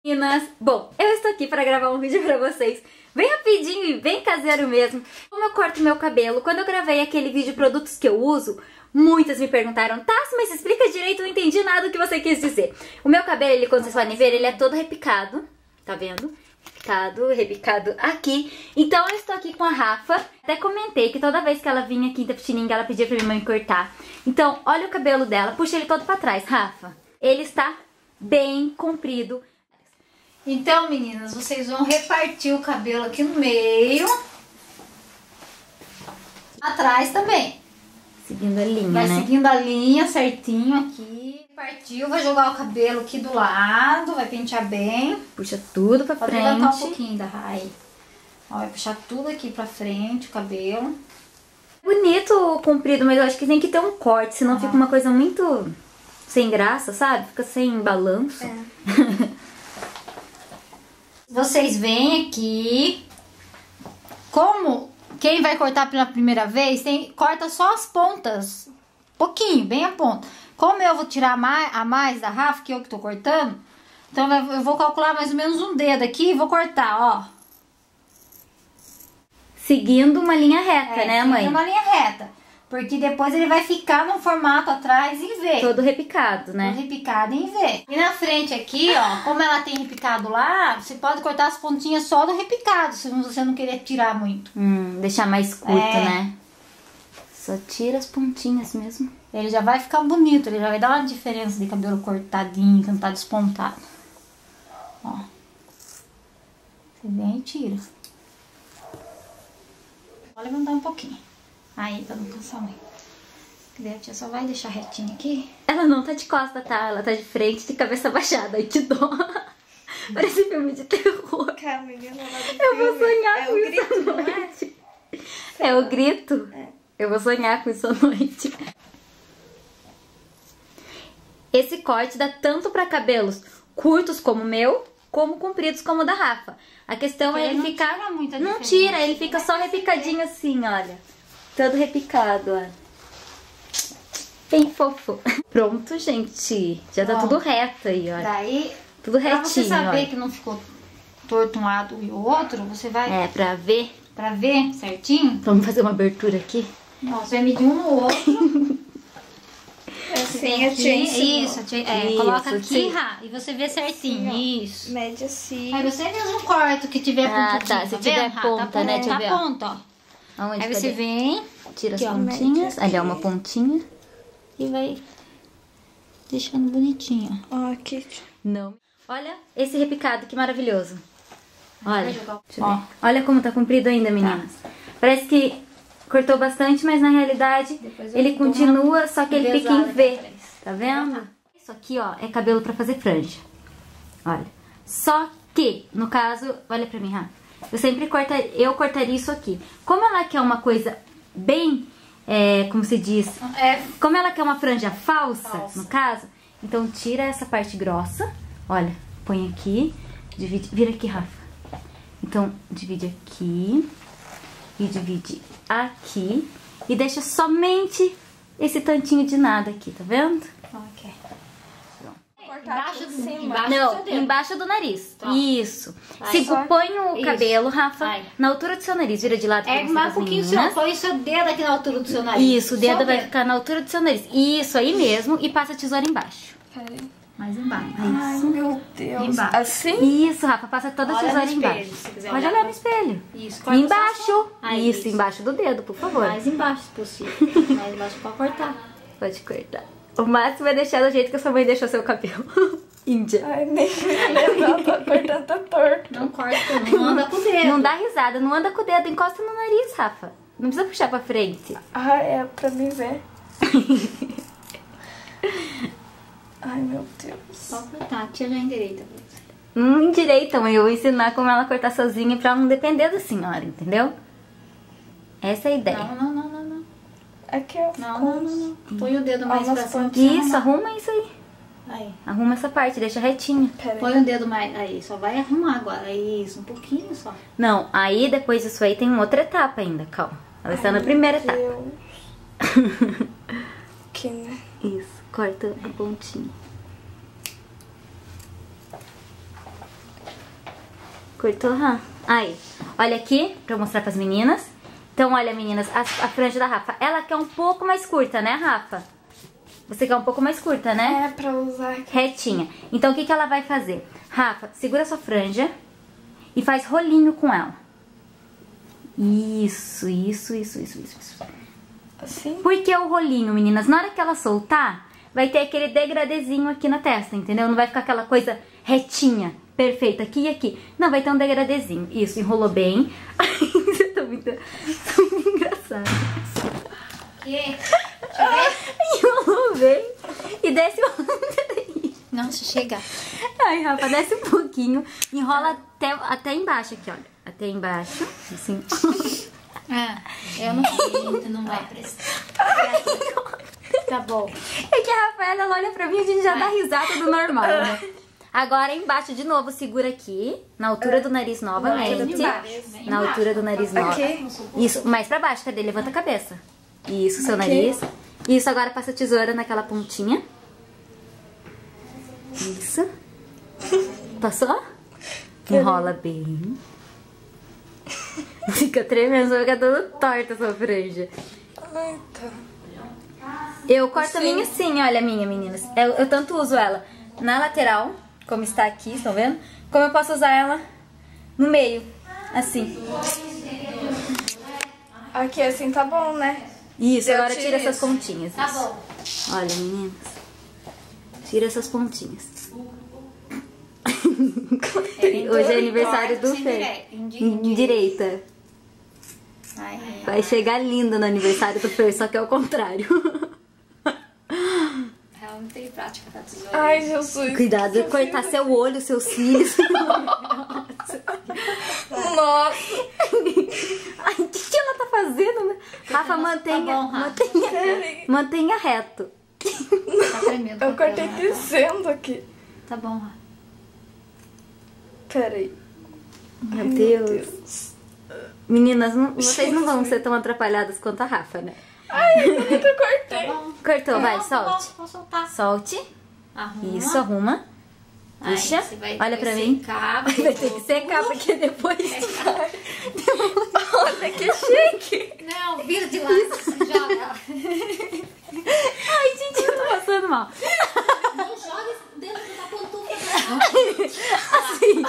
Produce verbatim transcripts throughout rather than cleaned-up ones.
Meninas, bom, eu estou aqui para gravar um vídeo pra vocês bem rapidinho e bem caseiro mesmo. Como eu corto meu cabelo, quando eu gravei aquele vídeo produtos que eu uso, muitas me perguntaram: Tassi, mas explica direito, eu não entendi nada do que você quis dizer. O meu cabelo, ele, quando vocês podem ver, ele é todo repicado, tá vendo? Repicado, repicado aqui. Então eu estou aqui com a Rafa. Até comentei que toda vez que ela vinha aqui em Itapetininga, ela pedia pra minha mãe cortar. Então, olha o cabelo dela, puxa ele todo pra trás, Rafa. Ele está bem comprido. Então, meninas, vocês vão repartir o cabelo aqui no meio. Atrás também. Seguindo a linha, vai né? Vai seguindo a linha certinho aqui. Partiu, vai jogar o cabelo aqui do lado, vai pentear bem. Puxa tudo pra Pode frente. Pode levantar um pouquinho da raiz. Ó, vai puxar tudo aqui pra frente, o cabelo. Bonito o comprido, mas eu acho que tem que ter um corte, senão ah. fica uma coisa muito sem graça, sabe? Fica sem balanço. É. Vocês vêm aqui, como quem vai cortar pela primeira vez, tem, corta só as pontas, pouquinho, bem a ponta. Como eu vou tirar a mais, a mais da Rafa, que eu que tô cortando, então eu vou calcular mais ou menos um dedo aqui e vou cortar, ó. Seguindo uma linha reta, é, né, mãe? Seguindo uma linha reta. Porque depois ele vai ficar no formato atrás em V. Todo repicado, né? Todo repicado em V. E na frente aqui, ó, como ela tem repicado lá, você pode cortar as pontinhas só do repicado, se você não querer tirar muito. Hum, deixar mais curto, é. né? Só tira as pontinhas mesmo. Ele já vai ficar bonito, ele já vai dar uma diferença de cabelo cortadinho, que não tá despontado. Ó. Você vem e tira. Vou levantar um pouquinho. Aí, pra não cansar muito. A tia só vai deixar retinho aqui. Ela não tá de costa, tá? Ela tá de frente, de cabeça baixada. Aí te dó. Parece filme de terror. Calma, eu vou sonhar é com o isso grito, à noite. É? É o grito? É. Eu vou sonhar com isso à noite. Esse corte dá tanto pra cabelos curtos como o meu, como compridos como o da Rafa. A questão Porque é ele não ficar... Tira muita não tira, ele fica só repicadinho assim, olha. Todo repicado, ó. Bem fofo. Pronto, gente. Já tá Bom, tudo reto aí, olha. Daí, tudo retinho, pra você saber olha. que não ficou torto um lado e o outro, você vai... É, pra ver. Pra ver certinho. Vamos fazer uma abertura aqui? Não, você vai medir um no outro. Assim, a tia Isso, a tia, é, Isso, coloca aqui, sim. Rá, e você vê certinho. Assim, isso. Mede assim. Aí você mesmo corta o que tiver ah, pontinha. tá. Se tá tiver vendo, ponta, tá, né? Deixa eu ver. Tá ponta, ó. Aonde? Aí você vem, tira as aqui, pontinhas. Ó, ali é uma pontinha. E vai deixando bonitinho. Ó, aqui. Não. Olha esse repicado, que maravilhoso. Olha. Ó. Ó. Olha como tá comprido ainda, meninas. Tá. Parece que cortou bastante, mas na realidade ele continua, só que ele fica em V. Tá vendo? Isso aqui, ó, é cabelo pra fazer franja. Olha. Só que, no caso, olha pra mim, Rafa. Eu sempre cortaria, eu cortaria isso aqui. Como ela quer uma coisa bem, é, como se diz, É. como ela quer uma franja falsa, Falsa. no caso, então tira essa parte grossa, olha, põe aqui, divide, vira aqui, Rafa. Então, divide aqui e divide aqui e deixa somente esse tantinho de nada aqui, tá vendo? Ok. Embaixo do cima. embaixo Não, do seu dedo. embaixo do nariz. Tá. Isso. Vai. Se Só- põe o Isso. cabelo, Rafa, Vai. na altura do seu nariz. Vira de lado pra É, você mais um das pouquinho seu. meninas. Põe o seu dedo aqui na altura do seu nariz. Isso, o dedo Só vai ficar na altura do seu nariz. Isso, aí mesmo. E passa a tesoura embaixo. Peraí. Mais embaixo. Ai, meu Deus. Embaixo. Assim? Isso, Rafa, passa toda a Olha tesoura no espelho, embaixo. se quiser Pode olhar olhar pra- no espelho. Isso. E corta embaixo. só- Aí, isso, embaixo do dedo, por favor. Mais embaixo, se possível. Mais embaixo pra cortar. Pode cortar. O máximo é deixar do jeito que a sua mãe deixou seu cabelo. Índia. Ai, nem me lembro, tô cortando tá torto. Não corta, não anda com o dedo. Não dá risada, não anda com o dedo, encosta no nariz, Rafa. Não precisa puxar pra frente. Ah, é pra mim ver. Ai, meu Deus. Só cortar, a tia já endireita. Não endireita, mãe. Eu vou ensinar como ela cortar sozinha pra não depender da senhora, entendeu? Essa é a ideia. Não, não, não, não, não. Aqui é Não, não, não, não. Põe o dedo mais Umas pra cima. Isso, arruma isso aí. Aí. Arruma essa parte, deixa retinha. Peraí. Põe o dedo mais. Aí, só vai arrumar agora. Isso, um pouquinho só. Não, aí depois disso aí tem uma outra etapa ainda, calma. Ela está na primeira etapa. Deus. Aqui, né? Isso, corta a pontinha. Cortou, Rafa? Aí, olha aqui, pra eu mostrar pras meninas. Então, olha, meninas, a, a franja da Rafa, ela quer um pouco mais curta, né, Rafa? Você quer um pouco mais curta, né? É, pra usar aqui. Retinha. Então, o que que ela vai fazer? Rafa, segura sua franja e faz rolinho com ela. Isso, isso, isso, isso, isso. isso. Assim? Por que o rolinho, meninas? Na hora que ela soltar, vai ter aquele degradezinho aqui na testa, entendeu? Não vai ficar aquela coisa retinha, perfeita, aqui e aqui. Não, vai ter um degradezinho. Isso, enrolou bem. Você tá muito, tá muito engraçado. Que? Deixa eu ver. Enrolou bem. E desce um... Nossa, chega. Ai, Rafa, desce um pouquinho. Enrola até, até embaixo aqui, olha. Até embaixo. Assim. Ah, eu não sei, não vai prestar. Tá bom. É que a Rafaela, ela olha pra mim e a gente já dá risada do normal, né? Agora embaixo de novo, segura aqui. Na altura do nariz novamente. Na altura do nariz novamente. Isso, mais pra baixo, cadê? Levanta a cabeça. Isso, seu nariz. Isso, agora passa a tesoura naquela pontinha. Isso. Passou? Enrola bem. Fica tremendo, vai ficar toda torta a sua franja. Ai, tá. Eu corto a minha assim, olha a minha, meninas. Eu, eu tanto uso ela na lateral, como está aqui, estão vendo? Como eu posso usar ela no meio, assim. Aqui assim tá bom, né? Isso, Eu agora tiro tira essas isso. pontinhas. Tá isso. bom. Olha, meninas. Tira essas pontinhas. Hoje é aniversário do Fer. Direita. Ai, ai, Vai chegar linda no aniversário do Fer, só que é o contrário. ela não tem prática pra tesoura. Ai, Jesus. Cuidado de cortar seu olho, seus cílios. Nossa. Ai, o que, que ela tá fazendo, né? Rafa, mantenha, Tá bom, Rafa. mantenha, mantenha reto. Tá tremendo. Eu tá cortei tremendo. descendo aqui. Tá bom, Rafa. Pera aí. Meu Ai, Deus. Deus. Meninas, não- vocês não vão ser tão atrapalhadas quanto a Rafa, né? Ai, eu nunca cortei. Tá bom. Cortou, vai, Não, solte. Vou soltar. Solte. Arruma. Isso, arruma. Aí Puxa. você vai- Olha vai pra mim. secar, Vai ter que secar, porque depois... Olha que chique. Não, vira de lado. Joga ela. Ai, gente, eu tô passando mal. Não joga dentro da pantufa. Assim.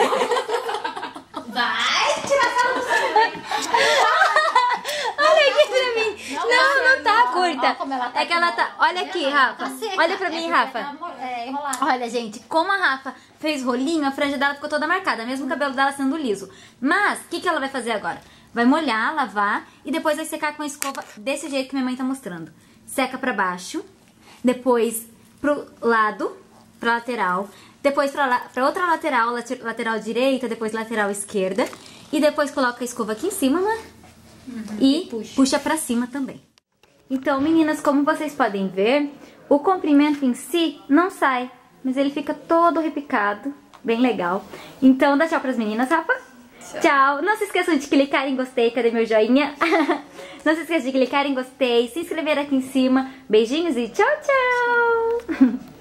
Vai tirar ela do seu. Olha aqui pra mim. Não, Não, não tá não. curta. Olha como ela tá É que ela tá... Olha aqui, Rafa. Tá seca. Olha pra mim, É Rafa. porque tá, é, enrolada. Olha, gente, como a Rafa fez rolinho, a franja dela ficou toda marcada, mesmo o cabelo dela sendo liso. Mas, o que, que ela vai fazer agora? Vai molhar, lavar e depois vai secar com a escova desse jeito que minha mãe tá mostrando. Seca pra baixo, depois pro lado, pra lateral, depois pra, la pra outra lateral, late lateral direita, depois lateral esquerda. E depois coloca a escova aqui em cima, né? Uhum, E puxa. puxa pra cima também. Então, meninas, como vocês podem ver, o comprimento em si não sai, mas ele fica todo repicado, bem legal. Então, dá tchau pras meninas, Rafa. Tchau. tchau. Não se esqueçam de clicar em gostei, cadê meu joinha? Não se esqueçam de clicar em gostei, se inscrever aqui em cima. Beijinhos e tchau, tchau!